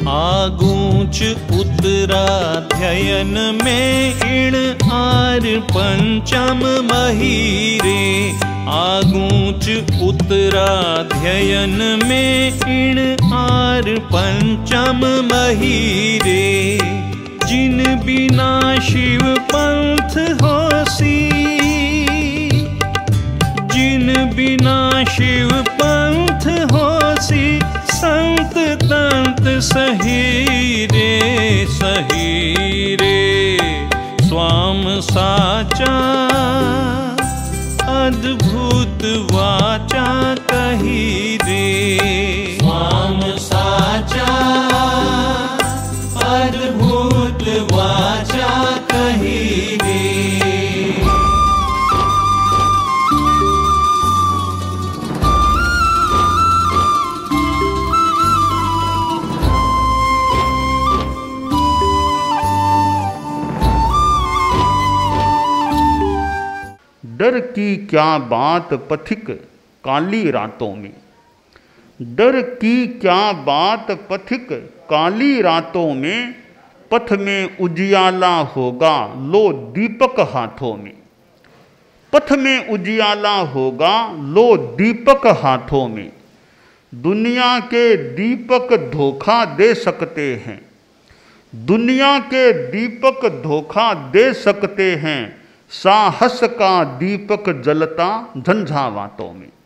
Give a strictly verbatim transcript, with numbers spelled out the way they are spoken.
आगूंच उत्तराध्ययन में इण आर पंचम महीरे। आगूंच उत्तराध्ययन में इण आर पंचम महीरे। जिन बिना शिव पंथ होसी, जिन बिना शिव पंथ होसी, संत तंत सहीरे सहीरे। स्वाम साचा अद्भुत वाचा कही रे। स्वाम साचा अद्भुत वाचा कही रे। डर की क्या बात पथिक काली रातों में। डर की क्या बात पथिक काली रातों में। पथ में उजियाला होगा लो दीपक हाथों में। पथ में उजियाला होगा लो दीपक हाथों में। दुनिया के दीपक धोखा दे सकते हैं। दुनिया के दीपक धोखा दे सकते हैं। साहस का दीपक जलता झंझावातों में।